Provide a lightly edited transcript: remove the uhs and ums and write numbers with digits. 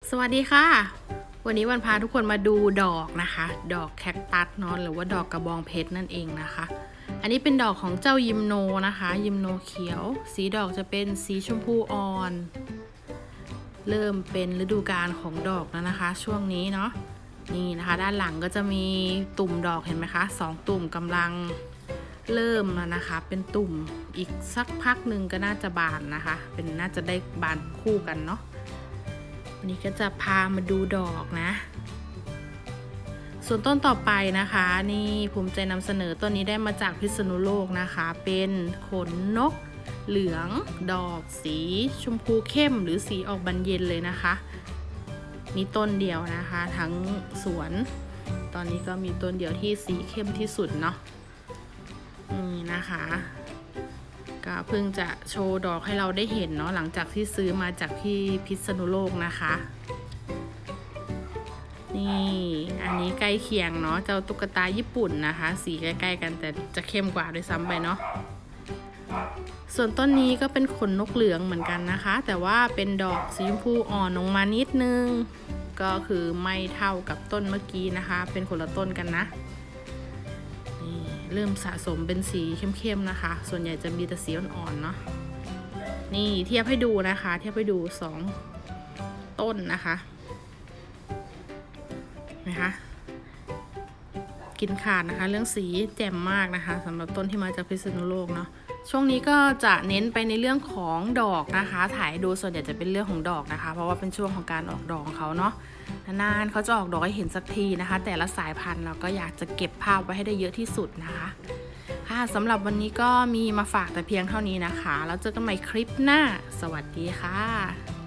สวัสดีค่ะวันนี้วันพาทุกคนมาดูดอกนะคะดอกแคคตัสเนาะหรือว่าดอกกระบองเพชรนั่นเองนะคะอันนี้เป็นดอกของเจ้ายิมโนนะคะยิมโนเขียวสีดอกจะเป็นสีชมพูอ่อนเริ่มเป็นฤดูกาลของดอกแล้วนะคะช่วงนี้เนาะนี่นะคะด้านหลังก็จะมีตุ่มดอกเห็นไหมคะ2ตุ่มกำลังเริ่มแล้วนะคะเป็นตุ่มอีกสักพักหนึ่งก็น่าจะบานนะคะน่าจะได้บานคู่กันเนาะวันนี้ก็จะพามาดูดอกนะส่วนต้นต่อไปนะคะนี่ภูมิใจนำเสนอต้นนี้ได้มาจากพิษณุโลกนะคะเป็นขนนกเหลืองดอกสีชมพูเข้มหรือสีออกบานเย็นเลยนะคะมีต้นเดียวนะคะทั้งสวนตอนนี้ก็มีต้นเดียวที่สีเข้มที่สุดเนาะนี่นะคะก็เพิ่งจะโชว์ดอกให้เราได้เห็นเนาะหลังจากที่ซื้อมาจากที่พิษณุโลกนะคะนี่อันนี้ใกล้เคียงเนาะเจ้าตุ๊กตาญี่ปุ่นนะคะสีใกล้ๆกันแต่จะเข้มกว่าด้วยซ้ำไปเนาะส่วนต้นนี้ก็เป็นขนนกเหลืองเหมือนกันนะคะแต่ว่าเป็นดอกสีชมพูอ่อนลงมานิดนึงก็คือไม่เท่ากับต้นเมื่อกี้นะคะเป็นคนละต้นกันนะเริ่มสะสมเป็นสีเข้มๆนะคะส่วนใหญ่จะมีแต่สีอ่อนๆเนาะนี่เทียบให้ดูนะคะเทียบให้ดู2ต้นนะคะกินขาดนะคะเรื่องสีแจ่มมากนะคะสำหรับต้นที่มาจากพิษณุโลกเนาะช่วงนี้ก็จะเน้นไปในเรื่องของดอกนะคะถ่ายดูส่วนใหญ่จะเป็นเรื่องของดอกนะคะเพราะว่าเป็นช่วงของการออกดอกของเขาเนาะนานๆเขาจะออกดอกให้เห็นสักทีนะคะแต่ละสายพันธุ์เราก็อยากจะเก็บภาพไว้ให้ได้เยอะที่สุดนะคะค่ะสำหรับวันนี้ก็มีมาฝากแต่เพียงเท่านี้นะคะแล้วเจอกันใหม่คลิปหน้าสวัสดีค่ะ